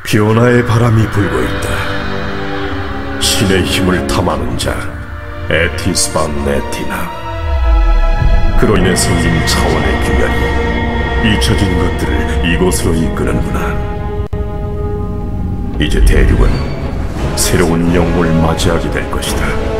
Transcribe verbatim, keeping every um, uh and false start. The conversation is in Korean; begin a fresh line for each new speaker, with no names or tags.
변화의 바람이 불고 있다. 신의 힘을 탐하는 자, 에티스반 네티나. 그로 인해 생긴 차원의 균열이 잊혀진 것들을 이곳으로 이끄는구나. 이제 대륙은 새로운 영웅을 맞이하게 될 것이다.